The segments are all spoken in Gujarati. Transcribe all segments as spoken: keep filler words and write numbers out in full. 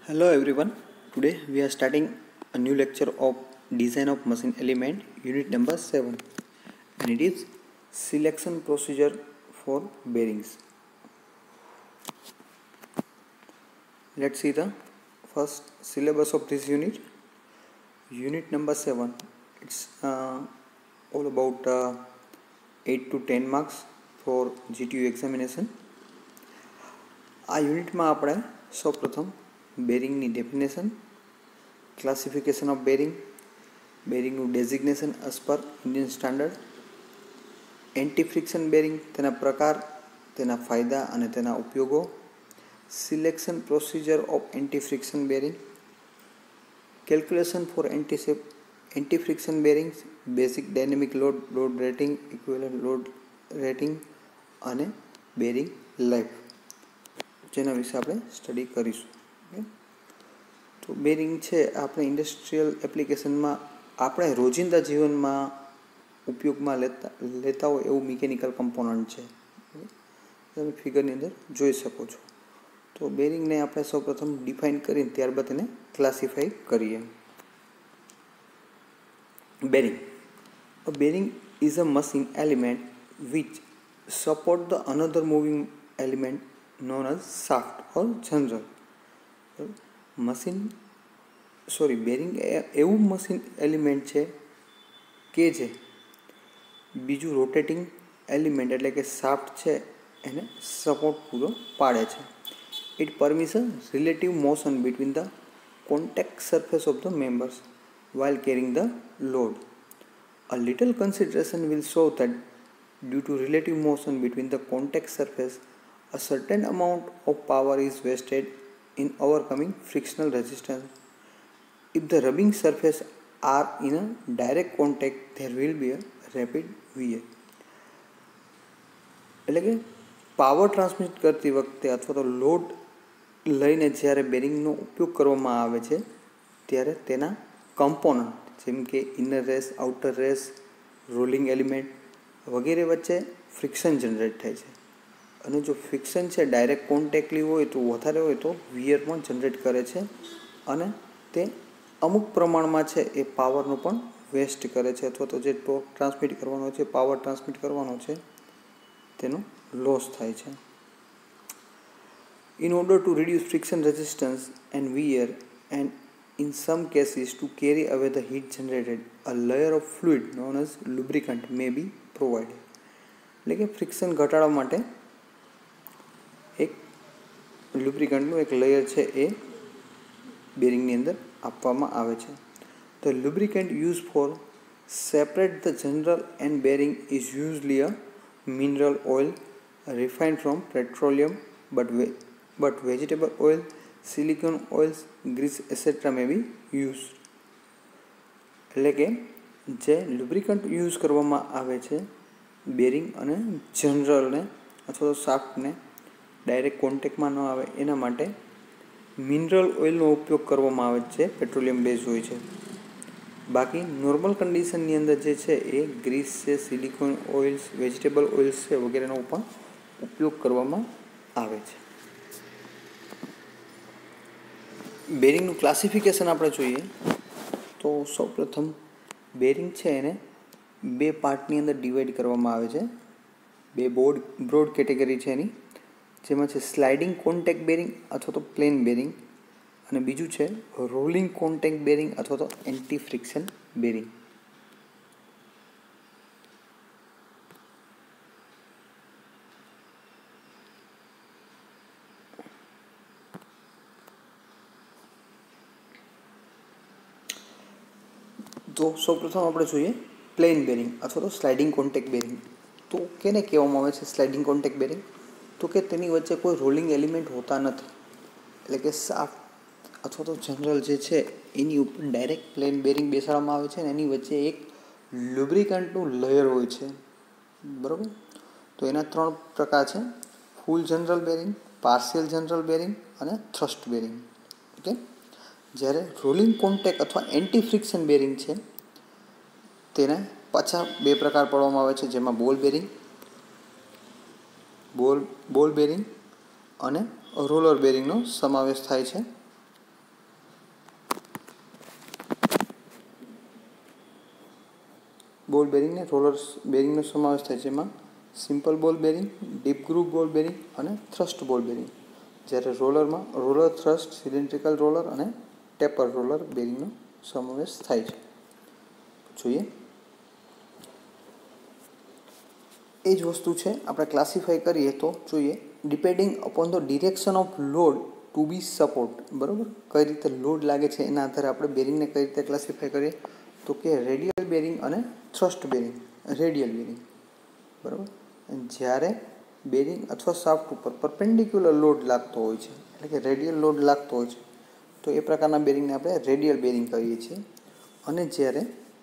Hello everyone. Today we are starting a new lecture of design of machine element unit number seven, and it is selection procedure for bearings. Let's see the first syllabus of this unit. Unit number seven. It's uh, all about uh, eight to ten marks for G T U examination. આ યુનિટમાં આપણે સૌપ્રથમ બેરિંગની ડેફિનેશન, ક્લાસિફિકેશન ઓફ બેરિંગ, બેરિંગનું designation as per Indian standard, anti friction bearing, તેના પ્રકાર, તેના ફાયદા અને તેના ઉપયોગો, selection procedure of anti friction bearing, calculation for anti anti friction bearings, basic dynamic load, load rating, equivalent load rating અને બેરિંગ લાઈફ, જેના વિશે આપણે સ્ટડી કરીશું. ઓકે, તો બેરિંગ છે આપણે ઇન્ડસ્ટ્રીયલ એપ્લિકેશનમાં, આપણે રોજિંદા જીવનમાં ઉપયોગમાં લેતા લેતા હોય એવું મિકેનિકલ કમ્પોનન્ટ છે. તમે ફિગરની અંદર જોઈ શકો છો. તો બેરિંગને આપણે સૌપ્રથમ ડિફાઇન કરીને ત્યારબાદ એને ક્લાસિફાઈ કરીએ. Bearing. A bearing is a machine element which support the another moving element known as shaft or general. Machine sorry bearing એવું મશીન એલિમેન્ટ છે કે જે બીજું રોટેટિંગ એલિમેન્ટ એટલે કે શાફ્ટ છે એને સપોર્ટ પૂરો પાડે છે. It permits relative motion between the contact surface of the members while carrying the load. A little consideration will show that due to relative motion between the contact surface, a certain amount of power is wasted in overcoming frictional resistance. If the rubbing surface are in a direct contact, there will be a rapid wear. એટલે કે પાવર ટ્રાન્સમિટ કરતી વખતે અથવા તો લોડ લઈને જ્યારે બેરિંગનો ઉપયોગ કરવામાં આવે છે ત્યારે તેના કમ્પોનન્ટ જેમ કે inner race, outer race, rolling element વગેરે વચ્ચે ફ્રિક્શન જનરેટ થાય છે. અને જો ફ્રિક્શન છે ડાયરેક્ટ કોન્ટેક્ટલી હોય તો વધારે હોય તો વિયર પણ જનરેટ કરે છે અને તે અમુક પ્રમાણમાં છે એ પાવરનો પણ વેસ્ટ કરે છે અથવા તો જે ટોર્ક ટ્રાન્સમિટ કરવાનો છે, પાવર ટ્રાન્સમિટ કરવાનો છે તેનો લોસ થાય છે. In order to reduce friction resistance and wear, and in some cases to carry away the heat generated, a layer of fluid known as lubricant may be provided. એટલે કે ફ્રિક્શન ઘટાડવા માટે એક લુબ્રિકન્ટનું એક લેયર છે એ બેરિંગની અંદર આપવામાં આવે છે. The lubricant use for separate the journal and bearing is usually a mineral oil refined from petroleum but we but vegetable oil, silicone oils, grease etcetera may be use. એટલે કે જે લુબ્રિકન્ટ યુઝ કરવામાં આવે છે બેરિંગ અને જનરલને અથવા તો શાફ્ટને ડાયરેક્ટ કોન્ટેક્ટમાં ન આવે એના માટે મિનરલ ઓઇલનો ઉપયોગ કરવામાં આવે છે, પેટ્રોલિયમ બેઝ હોય છે. બાકી નોર્મલ કન્ડિશનની અંદર જે છે એ ગ્રીસ છે, સિલિકોન ઓઇલ્સ, વેજીટેબલ ઓઇલ્સ છે વગેરેનો પણ ઉપયોગ કરવામાં આવે છે. બેરિંગનું ક્લાસિફિકેશન આપણે જોઈએ તો સૌપ્રથમ બેરિંગ છે એને બે પાર્ટની અંદર ડિવાઈડ કરવામાં આવે છે. બે બોર્ડ બ્રોડ કેટેગરી છે એની, જેમાં છે સ્લાઇડિંગ કોન્ટેક્ટ બેરિંગ અથવા તો પ્લેન બેરિંગ અને બીજું છે રોલિંગ કોન્ટેક્ટ બેરિંગ અથવા તો એન્ટી ફ્રિક્શન બેરિંગ. તો સૌપ્રથમ આપણે જોઈએ પ્લેન બેરિંગ અથવા તો સ્લાઇડિંગ કોન્ટેક્ટ બેરિંગ. તો કેને કહેવામાં આવે છે સ્લાઇડિંગ કોન્ટેક્ટ બેરિંગ? તો કે તેની વચ્ચે કોઈ રોલિંગ એલિમેન્ટ હોતા નથી. એટલે કે શાફ્ટ અથવા તો જનરલ જે છે એની ઉપર ડાયરેક્ટ પ્લેન બેરિંગ બેસાડવામાં આવે છે અને એની વચ્ચે એક લુબ્રિકન્ટનું લેયર હોય છે. બરાબર? તો એના ત્રણ પ્રકાર છે: full journal bearing, partial journal bearing અને થ્રસ્ટ બેરિંગ. ઓકે, જ્યારે રોલિંગ કોન્ટેક્ટ અથવા એન્ટી ફ્રિક્શન બેરિંગ છે તેને પાછા બે પ્રકાર પાડવામાં આવે છે, જેમાં બોલ બેરિંગ બોલ બોલ બેરિંગ અને રોલર બેરિંગનો સમાવેશ થાય છે. બોલ બેરિંગ ને રોલર બેરિંગનો સમાવેશ થાય છે, જેમાં simple ball bearing, deep groove ball bearing અને થ્રસ્ટ બોલ બેરિંગ. જ્યારે રોલરમાં રોલર થ્રસ્ટ, સિલિન્ડ્રિકલ રોલર અને ટેપર રોલર બેરિંગનો સમાવેશ થાય છે. જોઈએ એ જ વસ્તુ છે, આપણે ક્લાસિફાઈ કરીએ તો જોઈએ depending upon the direction of load to be support. બરાબર, કઈ રીતે લોડ લાગે છે એના આધારે આપણે બેરિંગને કઈ રીતે ક્લાસિફાઈ કરીએ તો કે રેડિયલ બેરિંગ અને થ્રસ્ટ બેરિંગ. રેડિયલ બેરિંગ બરાબર, જ્યારે બેરિંગ અથવા શાફ્ટ ઉપર પરપેન્ડિક્યુલર લોડ લાગતો હોય છે, એટલે કે રેડિયલ લોડ લાગતો હોય છે, તો એ પ્રકારના બેરિંગને આપણે રેડિયલ બેરિંગ કહીએ છીએ. અને જ્યારે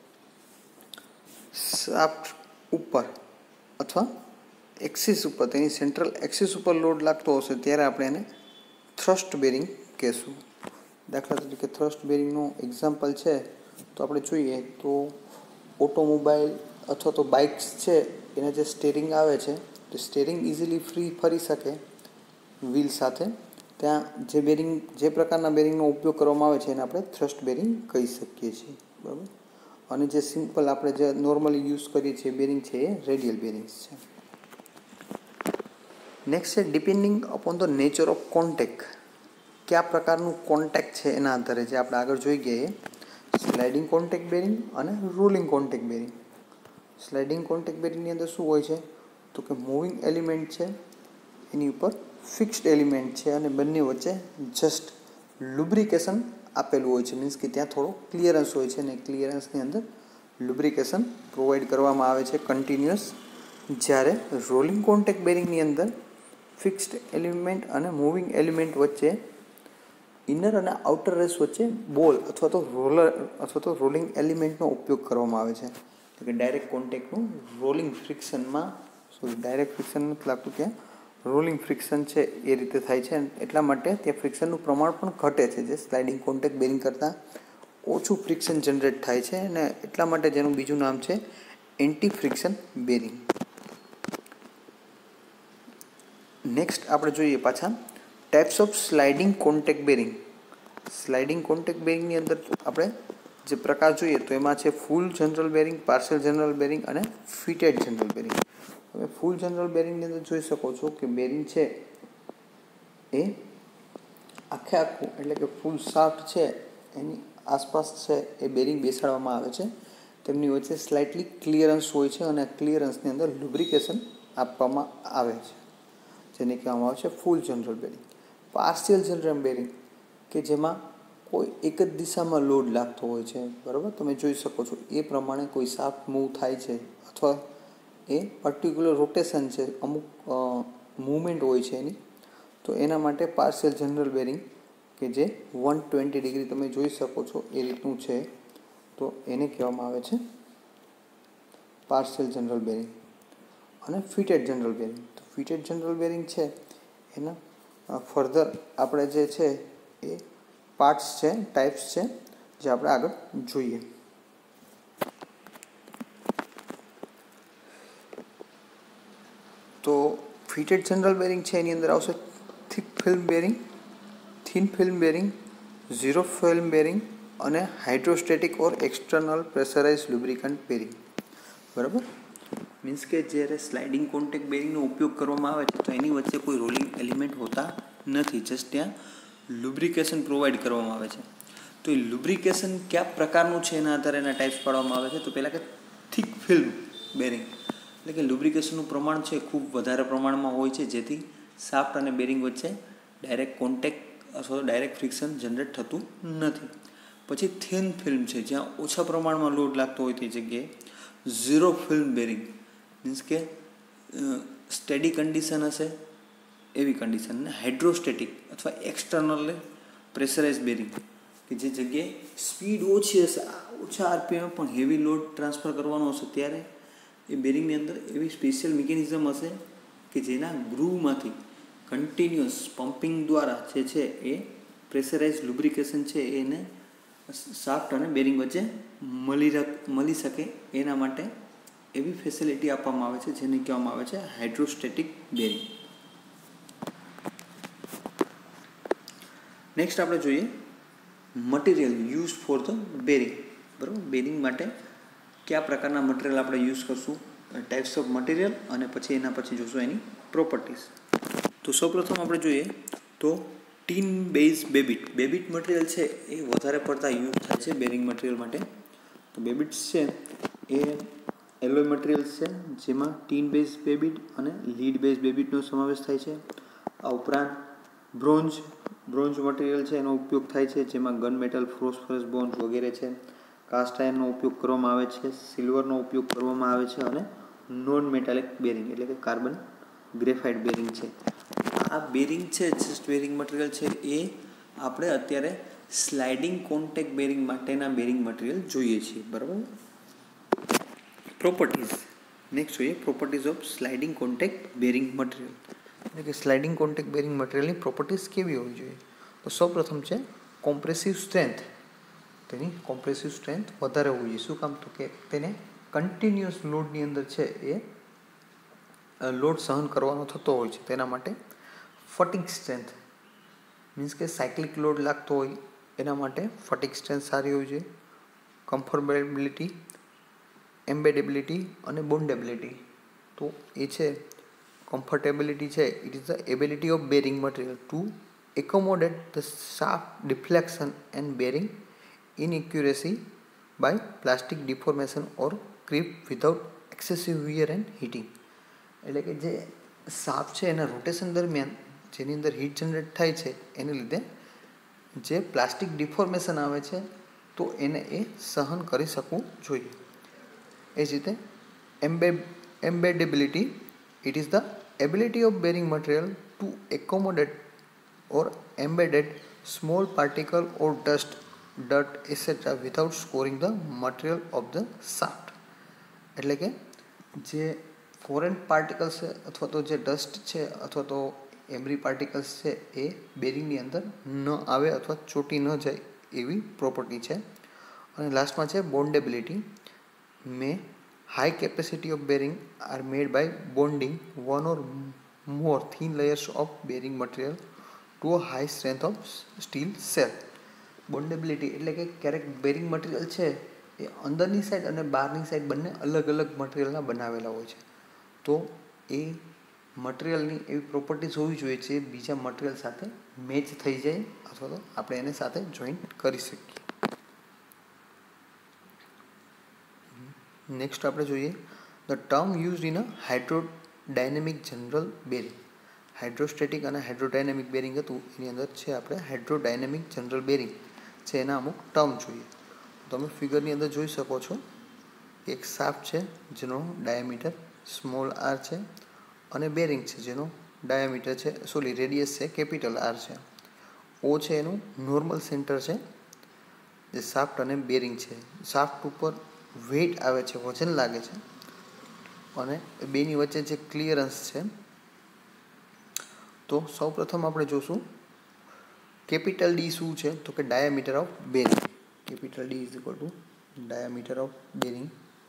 શાફ્ટ ઉપર અથવા એક્સિસ ઉપર, તેની સેન્ટ્રલ એક્સિસ ઉપર લોડ લાગતો હશે ત્યારે આપણે એને થ્રસ્ટ બેરિંગ કહેશું. દાખલા તરીકે થ્રસ્ટ બેરિંગનું એક્ઝામ્પલ છે તો આપણે જોઈએ તો ઓટોમોબાઈલ અથવા તો બાઇક્સ છે, એના જે સ્ટેરિંગ આવે છે, તો સ્ટેરિંગ ઇઝીલી ફ્રી ફરી શકે વ્હીલ સાથે, ત્યાં જે બેરિંગ જે પ્રકારના બેરિંગનો ઉપયોગ કરવામાં આવે છે એને આપણે થ્રસ્ટ બેરિંગ કહી શકીએ છીએ. બરાબર, અને જે સિમ્પલ આપણે જે નોર્મલી યુઝ કરીએ છીએ બેરિંગ છે એ રેડિયલ બેરિંગ્સ છે. નેક્સ્ટ છે depending upon the nature of contact. કયા પ્રકારનું કોન્ટેક્ટ છે એના આધારે, જે આપણે આગળ જોઈ ગયા એ સ્લાઇડિંગ કોન્ટેક્ટ બેરિંગ અને rolling contact bearing. Sliding contact બેરિંગની અંદર શું હોય છે તો કે મૂવિંગ એલિમેન્ટ છે, એની ઉપર ફિક્સ્ડ એલિમેન્ટ છે અને બંને વચ્ચે જસ્ટ લુબ્રિકેશન આપેલું હોય છે. મીન્સ કે ત્યાં થોડો ક્લિયરન્સ હોય છે અને ક્લિયરન્સની અંદર લુબ્રિકેશન પ્રોવાઈડ કરવામાં આવે છે કન્ટિન્યુઅસ. જ્યારે રોલિંગ કોન્ટેક્ટ બેરિંગની અંદર ફિક્સ્ડ એલિમેન્ટ અને મૂવિંગ એલિમેન્ટ વચ્ચે ઇનર અને આઉટર રેસ વચ્ચે બોલ અથવા તો રોલર અથવા તો રોલિંગ એલિમેન્ટનો ઉપયોગ કરવામાં આવે છે. એટલે કે ડાયરેક્ટ કોન્ટેક્ટનું રોલિંગ ફ્રિક્શનમાં સોરી ડાયરેક્ટ ફ્રિક્શન નથી લાગતું, ત્યાં રોલિંગ ફ્રિક્શન છે એ રીતે થાય છે. એટલા માટે ત્યાં ફ્રિક્શનનું પ્રમાણ પણ ઘટે છે, જે સ્લાઇડિંગ કોન્ટેક્ટ બેરિંગ કરતાં ઓછું ફ્રિક્શન જનરેટ થાય છે, અને એટલા માટે જેનું બીજું નામ છે એન્ટી ફ્રિક્શન બેરિંગ. નેક્સ્ટ આપણે જોઈએ પાછા types of sliding contact bearing. Sliding contact બેરિંગની અંદર આપણે જે પ્રકાર જોઈએ તો એમાં છે full journal bearing, partial journal bearing અને ફિટેડ જનરલ બેરિંગ. હવે ફૂલ જનરલ બેરિંગની અંદર જોઈ શકો છો કે બેરિંગ છે એ આખે આખું એટલે કે ફૂલ શાફ્ટ છે એની આસપાસ છે એ બેરિંગ બેસાડવામાં આવે છે. તેમની વચ્ચે સ્લાઇટલી ક્લિયરન્સ હોય છે અને ક્લિયરન્સની અંદર લુબ્રિકેશન આપવામાં આવે છે, જેને કહેવામાં આવે છે full journal bearing. Partial journal bearing કે જેમાં કોઈ એક જ દિશામાં લોડ લાગતો હોય છે. બરાબર, તમે જોઈ શકો છો એ પ્રમાણે કોઈ શાફ્ટ મૂવ થાય છે અથવા એ પર્ટિક્યુલર રોટેશન છે, અમુક મૂવમેન્ટ હોય છે એની, તો એના માટે પાર્શિયલ જનરલ બેરિંગ કે જે વન ટ્વેન્ટી ડિગ્રી તમે જોઈ શકો છો એ રીતનું છે, તો એને કહેવામાં આવે છે પાર્શિયલ જનરલ બેરિંગ. અને ફિટેડ જનરલ બેરિંગ, તો ફિટેડ જનરલ બેરિંગ છે એના ફર્ધર આપણે જે છે એ પાર્ટ્સ છે, ટાઈપ્સ છે, જે આપણે આગળ જોઈએ. તો ફિટેડ જનરલ બેરિંગ છે એની અંદર આવશે thick film bearing, thin film bearing, zero film bearing અને hydrostatic or external pressurise lubricant bearing. બરાબર, મીન્સ કે જ્યારે સ્લાઇડિંગ કોન્ટેક્ટ બેરિંગનો ઉપયોગ કરવામાં આવે છે તો એની વચ્ચે કોઈ રોલિંગ એલિમેન્ટ હોતા નથી, જસ્ટ ત્યાં લુબ્રિકેશન પ્રોવાઈડ કરવામાં આવે છે. તો એ લુબ્રિકેશન કયા પ્રકારનું છે એના આધારે એના ટાઈપ્સ પાડવામાં આવે છે. તો પહેલાં કે થિક ફિલ્મ બેરિંગ, એટલે કે લુબ્રિકેશનનું પ્રમાણ છે ખૂબ વધારે પ્રમાણમાં હોય છે, જેથી શાફ્ટ અને બેરિંગ વચ્ચે ડાયરેક્ટ કોન્ટેક્ટ અથવા ડાયરેક્ટ ફ્રિક્શન જનરેટ થતું નથી. પછી થિન ફિલ્મ છે, જ્યાં ઓછા પ્રમાણમાં લોડ લાગતો હોય તે જગ્યાએ ઝીરો ફિલ્મ બેરિંગ, મીન્સ કે સ્ટેડી કન્ડિશન હશે એવી કન્ડિશન. ને હાઇડ્રોસ્ટેટિક અથવા એક્સટર્નલ પ્રેશરાઇઝ બેરિંગ કે જે જગ્યાએ સ્પીડ ઓછી હશે, ઓછા આરપીએમ પણ હેવી લોડ ટ્રાન્સફર કરવાનો હશે, ત્યારે એ બેરિંગની અંદર એવી સ્પેશિયલ મિકેનિઝમ હશે કે જેના ગ્રુવમાંથી કન્ટિન્યુઅસ પમ્પિંગ દ્વારા જે છે એ પ્રેશરાઇઝ લુબ્રિકેશન છે એને શાફ્ટ અને બેરિંગ વચ્ચે મળી મળી શકે એના માટે એવી ફેસિલિટી આપવામાં આવે છે, જેને કહેવામાં આવે છે હાઇડ્રોસ્ટેટિક બેરિંગ. નેક્સ્ટ આપણે જોઈએ material use for the bearing. બરાબર, બેરિંગ માટે કયા પ્રકારના મટીરિયલ આપણે યુઝ કરશું, ટાઈપ્સ ઓફ મટીરિયલ, અને પછી એના પછી જોશું એની પ્રોપર્ટીઝ. તો સૌપ્રથમ આપણે જોઈએ તો tin base babbitt. Babbitt material છે એ વધારે પડતા યુઝ થાય છે બેરિંગ મટીરિયલ માટે. તો બેબિટ્સ છે એ એલોય મટીરિયલ્સ છે જેમાં ટીન બેઝ બેબિટ અને લીડ બેઝ બેબિટનો સમાવેશ થાય છે. આ ઉપરાંત બ્રોન્ઝ બ્રોન્ઝ મટીરિયલ છે એનો ઉપયોગ થાય છે જેમાં ગન મેટલ, ફોસ્ફરસ બોન્ડ વગેરે છે. કાસ્ટ આયર્નનો ઉપયોગ કરવામાં આવે છે, સિલ્વરનો ઉપયોગ કરવામાં આવે છે, અને નોન મેટાલિક બેરિંગ એટલે કે કાર્બન ગ્રેફાઇટ બેરિંગ છે. આ બેરિંગ છે જસ્ટ બેરિંગ મટીરિયલ છે એ આપણે અત્યારે સ્લાઇડિંગ કોન્ટેક્ટ બેરિંગ માટેના બેરિંગ મટીરિયલ જોઈએ છીએ, બરાબર. પ્રોપર્ટીઝ નેક્સ્ટ જોઈએ properties of sliding contact bearing material. એટલે કે સ્લાઇડિંગ કોન્ટેક્ટ બેરિંગ મટીરિયલની પ્રોપર્ટીઝ કેવી હોવી જોઈએ? તો સૌપ્રથમ છે કોમ્પ્રેસિવ સ્ટ્રેન્થ. તેની કોમ્પ્રેસિવ સ્ટ્રેન્થ વધારે હોવી જોઈએ. શું કામ? તો કે તેને કન્ટિન્યુઅસ લોડની અંદર છે એ લોડ સહન કરવાનો થતો હોય છે. તેના માટે ફટિગ સ્ટ્રેન્થ મીન્સ કે સાયક્લિક લોડ લાગતો હોય એના માટે ફટિગ સ્ટ્રેન્થ સારી હોવી જોઈએ. કમ્ફર્ટેબિલિટી, એમ્બેડેબિલિટી અને બોન્ડેબિલિટી. તો એ છે કમ્ફર્ટેબિલિટી છે it is the ability of bearing material to accommodate the sharp deflection and bearing inaccuracy by plastic deformation or creep without excessive wear and heating. એટલે કે જે શાર્પ છે એના રોટેશન દરમિયાન જેની અંદર હીટ જનરેટ થાય છે એને લીધે જે પ્લાસ્ટિક ડિફોર્મેશન આવે છે તો એને એ સહન કરી શકવું જોઈએ. એ જ રીતે એમ્બે embeddability it is the ability of bearing material to accommodate or embedded small particle or dust ડટ etcetera without scoring the material of the shaft. એટલે કે જે ફોરેન પાર્ટિકલ્સ છે અથવા તો જે ડસ્ટ છે અથવા તો એબ્રી પાર્ટિકલ્સ છે એ બેરિંગની અંદર ન આવે અથવા ચોટી ન જાય એવી પ્રોપર્ટી છે. અને લાસ્ટમાં છે bondability. May high capacity of bearing are made by bonding one or more thin layers of bearing material to a high strength of steel shell. Bondability એટલે કે ક્યારેક બેરિંગ મટીરિયલ છે એ અંદરની સાઈડ અને બહારની સાઈડ બંને અલગ અલગ મટીરિયલના બનાવેલા હોય છે. તો એ મટીરિયલની એવી પ્રોપર્ટીઝ હોવી જોઈએ જે બીજા મટીરિયલ સાથે મેચ થઈ જાય અથવા તો આપણે એને સાથે જોઈન્ટ કરી શકીએ. નેક્સ્ટ આપણે જોઈએ the term used in a hydrodynamic journal bearing. Hydrostatic અને હાઇડ્રોડાયનેમિક બેરિંગ હતું એની અંદર છે આપણે હાઇડ્રોડાયનેમિક જનરલ બેરિંગ છે એના અમુક ટર્મ જોઈએ. તમે ફિગરની અંદર જોઈ શકો છો એક શાફ્ટ છે જેનો ડાયામીટર સ્મોલ આર છે અને બેરિંગ છે જેનો ડાયામીટર છે સોરી રેડિયસ છે કેપિટલ આર છે. ઓ છે એનું નોર્મલ સેન્ટર છે જે શાફ્ટ અને બેરિંગ છે. શાફ્ટ ઉપર વેઇટ આવે છે, વજન લાગે છે, અને બેની વચ્ચે જે ક્લિયરન્સ છે. તો સૌપ્રથમ આપણે જોશું કેપિટલ ડી શું છે તો કે diameter of bearing. Capital D is equal to diameter of bearing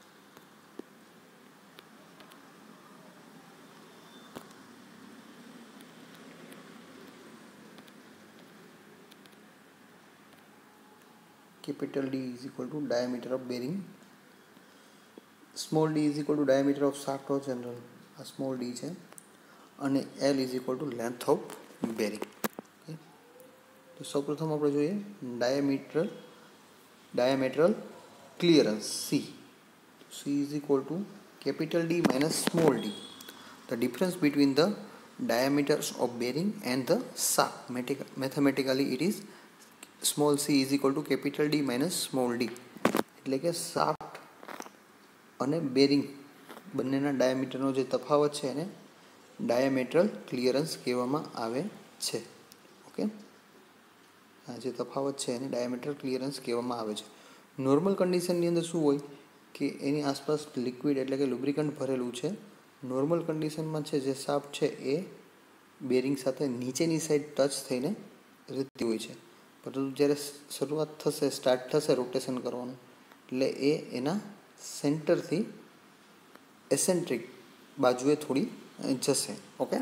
capital D is equal to diameter of bearing. Small d is equal to diameter of shaft or general. આ small d છે અને L is equal to length of bearing. Okay. તો સૌપ્રથમ આપણે જોઈએ diameter diametral clearance C. C is equal to capital D minus small d. The difference between the diameters of bearing and the shaft. Mathematically it is small c is equal to capital D minus small d. એટલે કે શાફ્ટ અને બેરિંગ બંનેના ડાયામીટરનો જે તફાવત છે એને ડાયામેટ્રલ ક્લિયરન્સ કહેવામાં આવે છે. ઓકે, આ જે તફાવત છે એને ડાયામેટ્રલ ક્લિયરન્સ કહેવામાં આવે છે. નોર્મલ કન્ડિશનની અંદર શું હોય કે એની આસપાસ લિક્વિડ એટલે કે લુબ્રિકન્ટ ભરેલું છે. નોર્મલ કન્ડિશનમાં છે જે શાફ્ટ છે એ બેરિંગ સાથે નીચેની સાઈડ ટચ થઈને રહેતી હોય છે. પરંતુ જ્યારે શરૂઆત થશે સ્ટાર્ટ થશે રોટેશન કરવાનું એટલે એ એના સેન્ટરથી એસેન્ટ્રિક બાજુએ થોડી જશે. ઓકે,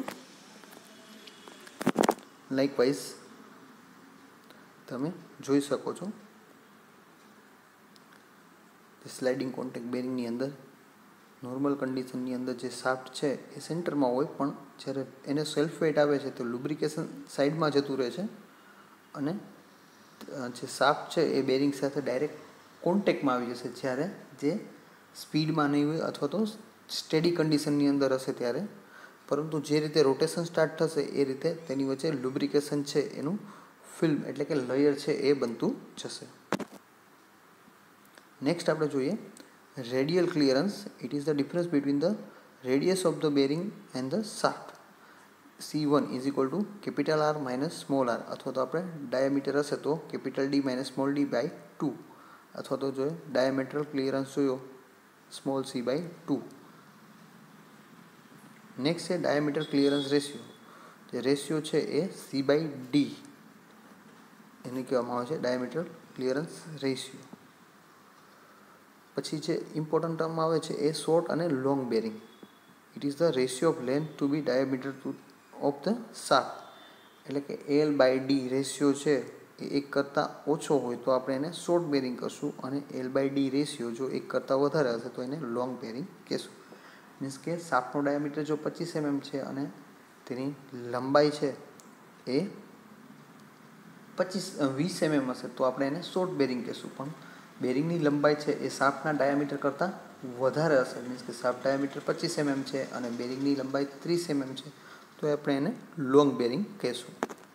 લાઇકવાઇઝ તમે જોઈ શકો છો જે સ્લાઇડિંગ કોન્ટેક્ટ બેરિંગની અંદર નોર્મલ કન્ડિશનની અંદર જે શાફ્ટ છે એ સેન્ટરમાં હોય, પણ જ્યારે એને સેલ્ફ વેઇટ આવે છે તો લુબ્રિકેશન સાઈડમાં જતું રહે છે અને જે શાફ્ટ છે એ બેરિંગ સાથે ડાયરેક્ટ કોન્ટેક્ટમાં આવી જશે જ્યારે જે સ્પીડમાં નહીં હોય અથવા તો સ્ટેડી કન્ડિશનની અંદર હશે ત્યારે. પરંતુ જે રીતે રોટેશન સ્ટાર્ટ થશે એ રીતે તેની વચ્ચે લુબ્રિકેશન છે એનું ફિલ્મ એટલે કે લેયર છે એ બનતું જશે. નેક્સ્ટ આપણે જોઈએ radial clearance. It is the difference between the radius of the bearing and the shaft. C one is equal to capital R minus small r, અથવા તો આપણે ડાયામીટર હશે તો capital D minus small d by two, અથવા તો જોઈએ ડાયામેટ્રલ ક્લિયરન્સ જોયો small c by two. Next છે ડાયામીટર ક્લિયરન્સ રેશિયો. જે રેશિયો છે એ સી બાય ડી એને કહેવામાં આવે છે ડાયામીટર ક્લિયરન્સ રેશિયો. પછી જે ઇમ્પોર્ટન્ટ ટર્મ આવે છે એ શોર્ટ અને long bearing. It is the ratio of length to B diameter to of the shaft. એટલે કે એલ બાય ડી રેશિયો છે એ એક કરતાં ઓછો હોય તો આપણે એને શોર્ટ બેરિંગ કરશું, અને એલ બાય ડી રેશિયો જો એક કરતાં વધારે હશે તો એને લોંગ બેરિંગ કહેશું. મીન્સ કે શાફ્ટનો ડાયામીટર જો પચીસ એમએમ છે અને તેની લંબાઈ છે એ પચીસ વીસ એમએમ હશે તો આપણે એને શોર્ટ બેરિંગ કહેશું. પણ બેરિંગની લંબાઈ છે એ શાફ્ટના ડાયામીટર કરતાં વધારે હશે, મીન્સ કે શાફ્ટ ડાયામીટર પચીસ એમએમ છે અને બેરિંગની લંબાઈ ત્રીસ એમએમ છે તો આપણે એને લોંગ બેરિંગ કહેશું.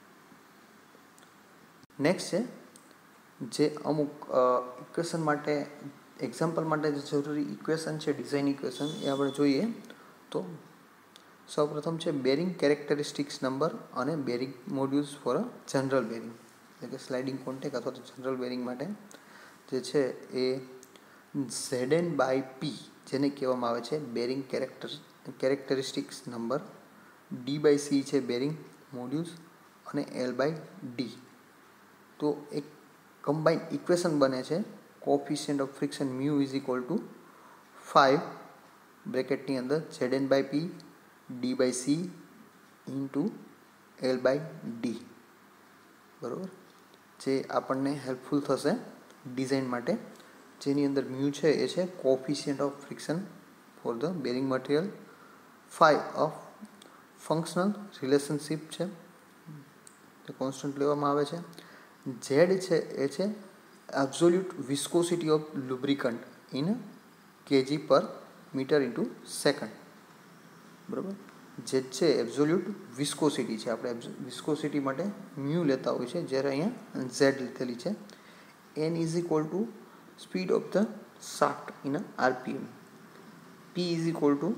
નેક્સ્ટ છે જે અમુક ઇક્વેશન માટે એક્ઝામ્પલ માટે જે જરૂરી ઇક્વેશન છે ડિઝાઇન ઇક્વેશન એ આપણે જોઈએ તો સૌપ્રથમ છે બેરિંગ કેરેક્ટરિસ્ટિક્સ નંબર અને bearing modulus for a journal bearing. એટલે કે સ્લાઇડિંગ કોન્ટેક્ટ અથવા તો જનરલ બેરિંગ માટે જે છે એ ઝેડ એન બાય પી જેને કહેવામાં આવે છે bearing character characteristics number, D by C છે બેરિંગ મોડ્યુલ્સ અને એલ બાય ડી. તો એક કમ્બાઇન ઇક્વેશન બને છે coefficient of friction mu is equal to five બ્રેકેટની અંદર Z N by P D by C into L by D. બરાબર, જે આપણને હેલ્પફુલ થશે ડિઝાઇન માટે. જેની અંદર મ્યુ છે એ છે coefficient of friction for the bearing material, five of functional relationship છે તે કોન્સ્ટન્ટ લેવામાં આવે છે. ઝેડ છે એ છે absolute viscosity of lubricant in kg per metre into second. બરાબર, જે છે એબ્સોલ્યુટ વિસ્કોસિટી છે. આપણે વિસ્કોસિટી માટે મ્યુ લેતા હોય છે જ્યારે અહીંયા ઝેડ લીધેલી છે. N is equal to speed of the shaft in RPM. P is equal to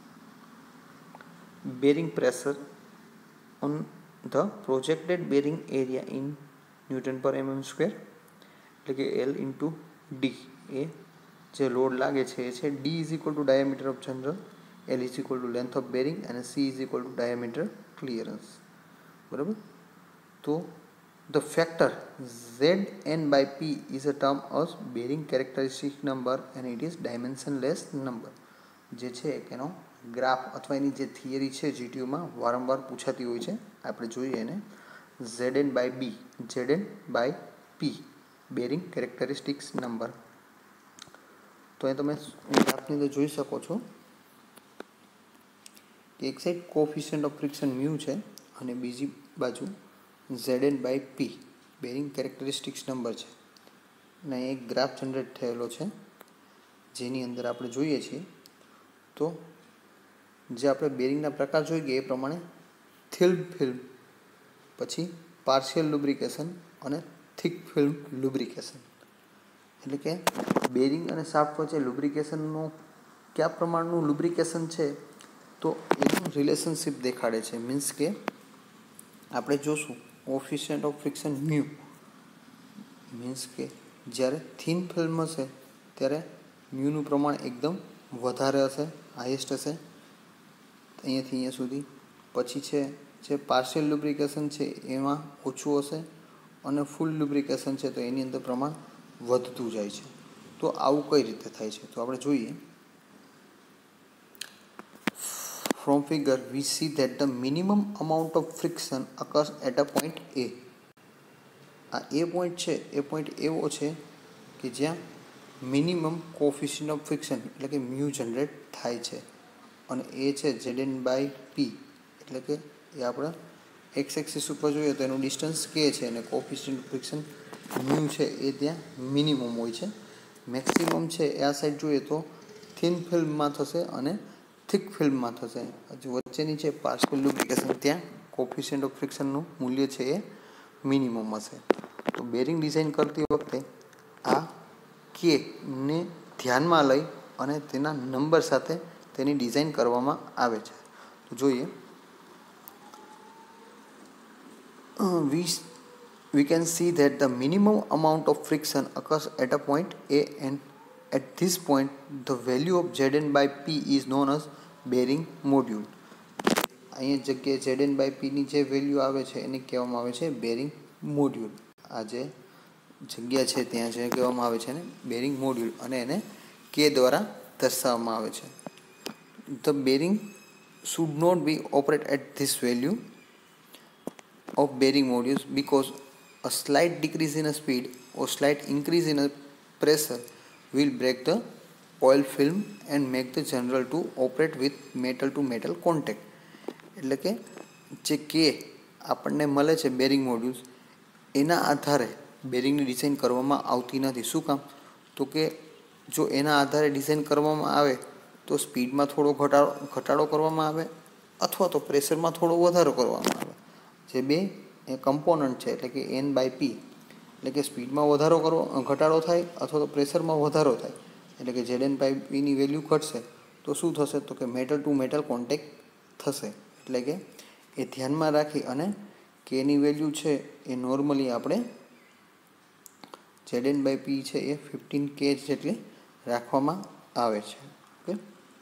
bearing pressure on the projected bearing area in newton per mm square. એટલે કે એલ ઇન્ટુ ડી એ જે લોડ લાગે છે એ છે. D is equal to diameter of journal, L is equal to length of bearing અને C is equal to diameter clearance. બરાબર, તો the factor Z N by P is a term of bearing characteristic number and it is dimensionless number. જે છે એનો ગ્રાફ અથવા એની જે થિયરી છે જીટીયુમાં વારંવાર પૂછાતી હોય છે. આપણે જોઈએ એને Z N by B Z N by P bearing characteristics number. તો એ તમે ગ્રાફની અંદર જોઈ શકો છો કે એક side coefficient of friction mu છે અને બીજી બાજુ Z N by P bearing characteristics number છે. અને એક ગ્રાફ જનરેટ થયેલો છે જેની અંદર આપણે જોઈએ છીએ તો જે આપણે બેરિંગના પ્રકાર જોઈ ગયા એ પ્રમાણે થિન ફિલ્મ, પછી પાર્શિયલ લુબ્રિકેશન અને થિક ફિલ્મ લુબ્રિકેશન. એટલે કે બેરિંગ અને શાફ્ટ વચ્ચે લુબ્રિકેશનનું કયા પ્રમાણનું લુબ્રિકેશન છે તો એનું રિલેશનશિપ દેખાડે છે. મીન્સ કે આપણે જોશું coefficient of friction mu means કે જ્યારે થિન ફિલ્મ હશે ત્યારે મ્યુનું પ્રમાણ એકદમ વધારે હશે, હાઈએસ્ટ હશે અહીંયાથી અહીંયા સુધી. પછી છે જે પાર્શિયલ લુબ્રિકેશન છે એમાં ઓછું હશે અને ફૂલ લુબ્રિકેશન છે તો એની અંદર પ્રમાણ વધતું જાય છે. તો આવું કઈ રીતે થાય છે તો આપણે જોઈએ. From figure we see that the minimum amount of friction occurs at a point A. આ એ પોઈન્ટ છે એ પોઈન્ટ એવો છે કે જ્યાં મિનિમમ કોફિશિયન્ટ ઓફ ફ્રિક્શન એટલે કે મ્યુ જનરેટ થાય છે, અને એ છે ઝેડ એન બાય પી, એટલે કે એ આપણે એક્સ એક્સિસ ઉપર જોઈએ તો એનું ડિસ્ટન્સ કે છે અને કોફિશિયન્ટ ઓફ ફ્રિક્શન મ્યુ છે એ ત્યાં મિનિમમ હોય છે. મેક્સિમમ છે એ આ સાઈડ જોઈએ તો થિન ફિલ્મમાં થશે અને થિક ફિલ્મમાં થશે. હજુ વચ્ચેની છે પાર્શિયલ લ્યુબ્રિકેશન, ત્યાં કોફિશિયન્ટ ઓફ ફ્રિક્શનનું મૂલ્ય છે એ મિનિમમ હશે. તો બેરિંગ ડિઝાઇન કરતી વખતે આ કે ને ધ્યાનમાં લઈ અને તેના નંબર સાથે તેની ડિઝાઇન કરવામાં આવે છે. તો જોઈએ, વી we can see that the minimum amount of friction occurs at a point A, and at this point the value of Zn by P is known as bearing module. અહીંયા જગ્યાએ Zn by P ની જે વેલ્યુ આવે છે એને કહેવામાં આવે છે બેરિંગ મોડ્યુલ. આ જે જગ્યા છે ત્યાં જે કહેવામાં આવે છે ને બેરિંગ મોડ્યુલ, અને એને કે દ્વારા દર્શાવવામાં આવે છે. The bearing should not be operate at this value of bearing modules because a slight decrease in a speed or slight increase in a pressure will break the oil film and make the general to operate with metal to metal contact. એટલે કે જે કે આપણને મળે છે બેરિંગ મોડ્યુલ્સ, એના આધારે બેરિંગની ડિઝાઇન કરવામાં આવતી નથી. શું કામ? તો કે જો એના આધારે ડિઝાઇન કરવામાં આવે તો સ્પીડમાં થોડો ઘટાડો ઘટાડો કરવામાં આવે અથવા તો પ્રેશરમાં થોડો વધારો કરવામાં આવે. જે બે એ કમ્પોનન્ટ છે એટલે કે એન બાય પી, એટલે કે સ્પીડમાં વધારો કરવો ઘટાડો થાય અથવા તો પ્રેશરમાં વધારો થાય, એટલે કે ઝેડ એન બાય પીની વેલ્યુ ઘટશે તો શું થશે? તો કે મેટલ ટુ મેટલ કોન્ટેક્ટ થશે. એટલે કે એ ધ્યાનમાં રાખી અને કેની વેલ્યુ છે એ નોર્મલી આપણે ઝેડ એન બાય પી છે એ ફિફ્ટીન કે જેટલી રાખવામાં આવે છે. ઓકે,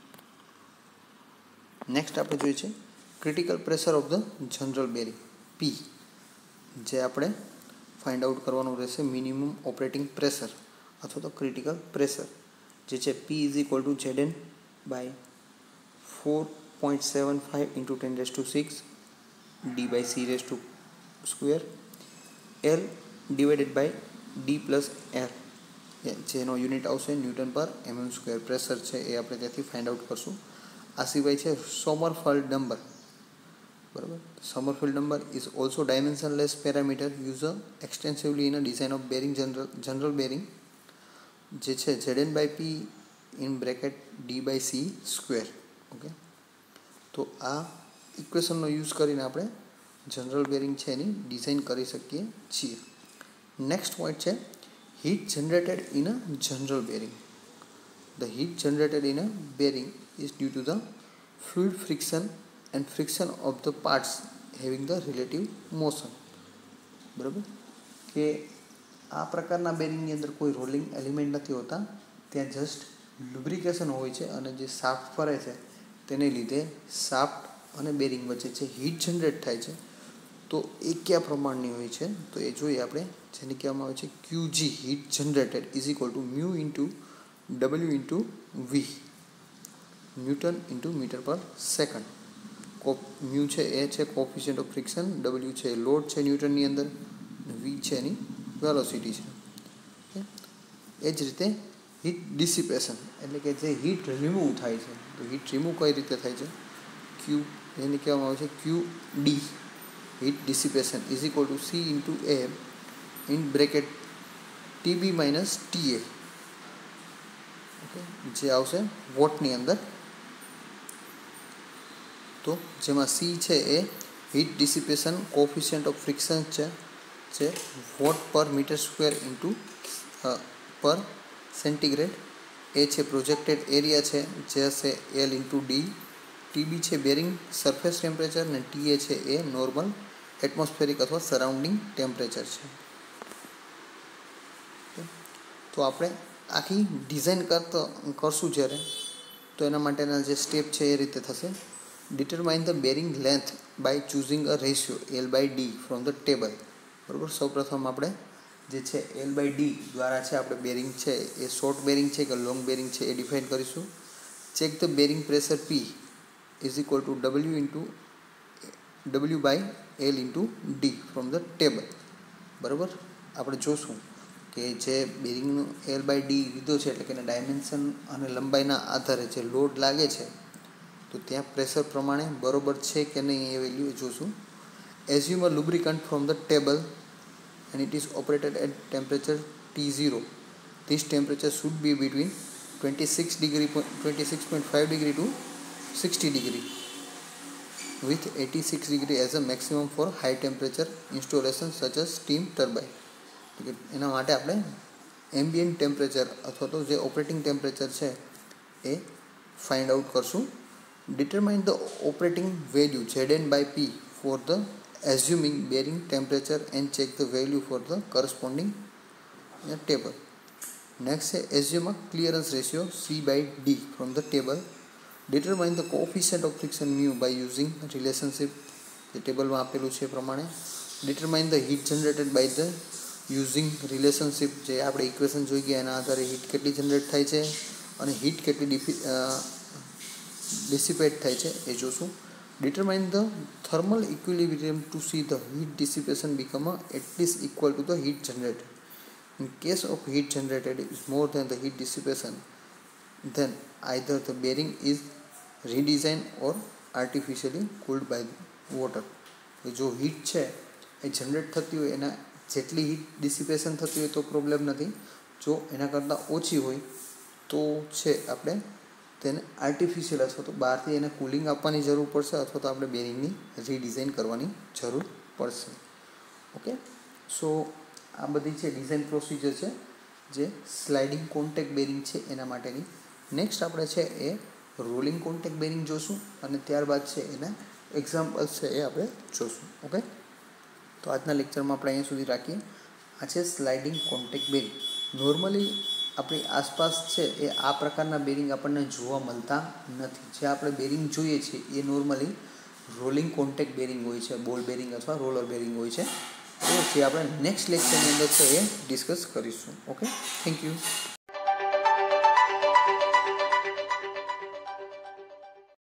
નેક્સ્ટ આપણે જોઈએ છે critical pressure of the journal bearing P, જે આપણે ફાઇન્ડ આઉટ કરવાનું રહેશે મિનિમમ ઓપરેટિંગ પ્રેશર અથવા તો ક્રિટિકલ પ્રેશર, જે છે P is equal to Z N by four point seven five into ten raise to six D by C raise to square L divided by D plus L, જેનો યુનિટ આવશે newton per mm square. Pressure છે એ આપણે ત્યાંથી ફાઇન્ડ આઉટ કરશું. આ સિવાય છે સોમરફેલ્ડ નંબર. બરાબર, Sommerfeld number is also dimensionless parameter use extensively in a design of bearing journal journal bearing, જે છે Z N by P in bracket D by C square. Okay, તો આ ઇક્વેશનનો યુઝ કરીને આપણે જનરલ બેરિંગ છે એની ડિઝાઇન કરી શકીએ છીએ. નેક્સ્ટ પોઈન્ટ છે heat generated in a general bearing. The heat generated in a bearing is due to the fluid friction and friction of the parts having the relative motion. બરાબર, કે આ પ્રકારના બેરિંગની અંદર કોઈ રોલિંગ એલિમેન્ટ નથી હોતા, ત્યાં જસ્ટ લુબ્રિકેશન હોય છે અને જે શાફ્ટ ફરે છે તેને લીધે શાફ્ટ અને બેરિંગ વચ્ચે જે હીટ જનરેટ થાય છે તો એ કયા પ્રમાણની હોય છે તો એ જોઈએ આપણે, જેને કહેવામાં આવે છે QG heat generated is equal to mu into W into V, newton into metre per second. કો મ્યુ છે એ છે કોફિશિયન્ટ ઓફ ફ્રિક્શન, ડબલ્યુ છે લોડ છે ન્યૂટનની અંદર, વી છે એની વેલોસિટી છે. એ જ રીતે હીટ ડિસિપેશન એટલે કે જે હીટ રિમૂવ થાય છે, તો હીટ રિમૂવ કઈ રીતે થાય છે? ક્યુ એને કહેવામાં આવે છે Q D heat dissipation is equal to C into A in bracket T B minus T A. Okay, જે આવશે વોટની અંદર. તો જેમાં C છે એ heat dissipation coefficient of friction છે, જે watt per metre square into per centigrade. એ છે પ્રોજેક્ટેડ એરિયા છે જે હશે એલ ઇન્ટુ ડી. ટીબી છે બેરિંગ સરફેસ ટેમ્પરેચર, અને ટીએ છે એ નોર્મલ એટમોસ્ફેરિક અથવા સરાઉન્ડિંગ ટેમ્પરેચર છે. તો આપણે આખી ડિઝાઇન કરતો કરશું જ્યારે, તો એના માટેના જે સ્ટેપ છે એ રીતે થશે. Determine the bearing length by choosing a ratio L by D from the table. બરાબર, સૌપ્રથમ આપણે જે છે એલ બાય ડી દ્વારા છે આપણે બેરિંગ છે એ શોર્ટ બેરિંગ છે કે લોંગ બેરિંગ છે એ ડિફાઇન કરીશું. Check the bearing pressure P is equal to W into W by L into D from the table. બરાબર, આપણે જોશું કે જે બેરિંગનું એલ બાય ડી લીધો છે, એટલે કે એના ડાયમેન્શન અને લંબાઈના આધારે જે લોડ લાગે છે તો ત્યાં પ્રેશર પ્રમાણે બરોબર છે કે નહીં એ વેલ્યુ જોશું. Assume a lubricant from the table and it is operated at temperature T zero. This temperature should be between twenty-six degree twenty-six point five degree to sixty degree with eighty-six degree as a maximum for high temperature installation such as steam turbine. એના માટે આપણે એમ્બિયન્ટ ટેમ્પરેચર અથવા તો જે ઓપરેટિંગ ટેમ્પરેચર છે એ ફાઇન્ડ આઉટ કરશું. Determine the operating value Z N by P for the assuming bearing temperature and check the value for the corresponding table. Next છે assume a clearance ratio C by D from the table. Determine the coefficient of friction mu by using relationship જે ટેબલમાં આપેલું છે એ પ્રમાણે. Determine the heat generated by the using relationship જે આપણે ઇક્વેશન જોઈ ગયા એના આધારે હીટ કેટલી જનરેટ થાય છે અને હીટ કેટલી ડિફી ડિસિપેટ થાય છે એ જોશું. Determine the thermal equilibrium to see the heat dissipation become at least equal to the heat generated. In case of heat generated is more than the heat dissipation then either the bearing is redesigned or artificially cooled by water. જો હીટ છે એ જનરેટ થતી હોય એના જેટલી હીટ ડિસિપેશન થતી હોય તો પ્રોબ્લેમ નથી. જો એના કરતાં ઓછી હોય તો છે આપણે તેને આર્ટિફિશિયલ અથવા તો બહારથી એને કુલિંગ આપવાની જરૂર પડશે અથવા તો આપણે બેરિંગની રીડિઝાઇન કરવાની જરૂર પડશે. ઓકે, સો આ બધી છે ડિઝાઇન પ્રોસિજર છે જે સ્લાઇડિંગ કોન્ટેક્ટ બેરિંગ છે એના માટેની. નેક્સ્ટ આપણે છે એ રોલિંગ કોન્ટેક્ટ બેરિંગ જોશું અને ત્યારબાદ છે એના એક્ઝામ્પલ્સ છે એ આપણે જોશું. ઓકે, તો આજના લેક્ચરમાં આપણે અહીંયા સુધી રાખીએ. આ છે સ્લાઇડિંગ કોન્ટેક્ટ બેરિંગ. નોર્મલી આપણી આસપાસ છે એ આ પ્રકારના બેરિંગ આપણને જોવા મળતા નથી. જે આપણે બેરિંગ જોઈએ છીએ એ નોર્મલી રોલિંગ કોન્ટેક્ટ બેરિંગ હોય છે, બોલ બેરિંગ અથવા રોલર બેરિંગ હોય છે. તો જે આપણે નેક્સ્ટ લેક્ચરની અંદર છે એ ડિસ્કસ કરીશું. Okay, thank you.